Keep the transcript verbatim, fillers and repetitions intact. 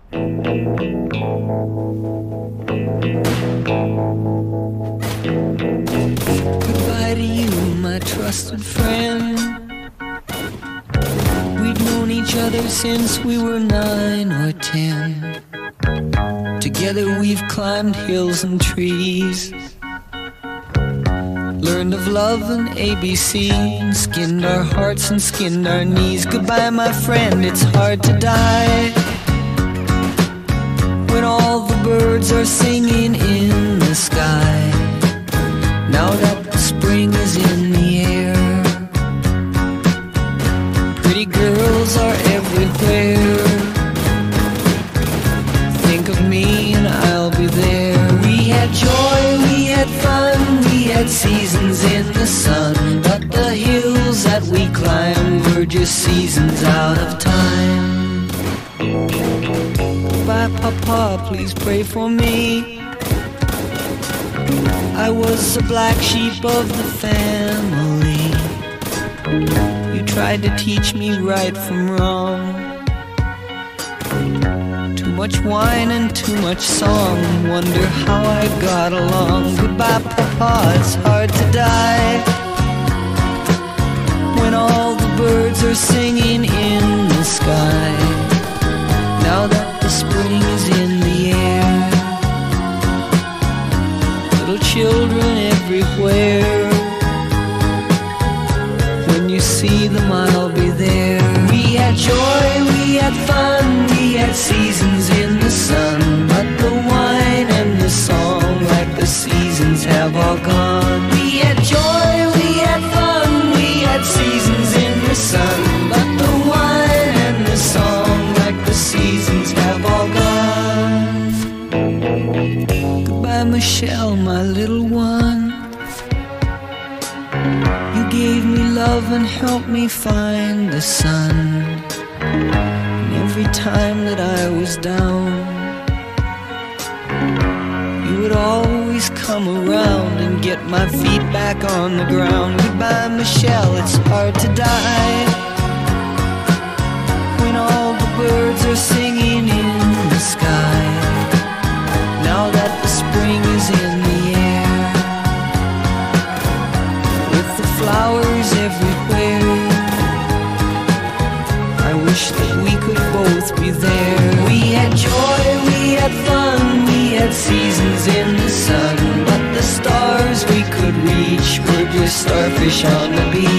Goodbye to you, my trusted friend. We've known each other since we were nine or ten. Together we've climbed hills and trees, learned of love and A B C, and skinned our hearts and skinned our knees. Goodbye, my friend, it's hard to die when all the birds are singing in the sky. Now that the spring is in the air, pretty girls are everywhere. Think of me and I'll be there. We had joy, we had fun, we had seasons in the sun, but the hills that we climbed were just seasons out of time. Goodbye, Papa, please pray for me. I was the black sheep of the family. You tried to teach me right from wrong. Too much wine and too much song, wonder how I got along. Goodbye, Papa, it's hard to die when all the birds are singing in the sky. Now that the spring is in the air, little children everywhere. When you see them, I'll be there. We had joy, we had fun, we had seasons in the sun, but the wine and the song, like the seasons, have all gone. We had joy, we had fun, we had seasons in the sun, but the wine and the song, like the seasons, have all gone. Goodbye, Michelle, my little one. You gave me love and helped me find the sun. And every time that I was down, you would always come around and get my feet back on the ground. Goodbye, Michelle, it's hard to die when all the birds are singing in the sky. Now that the spring is in the air, with the flowers everywhere, I wish that we could both be there. We had joy, we had fun, we had seasons in the sun, but the stars we could reach were just starfish on the beach.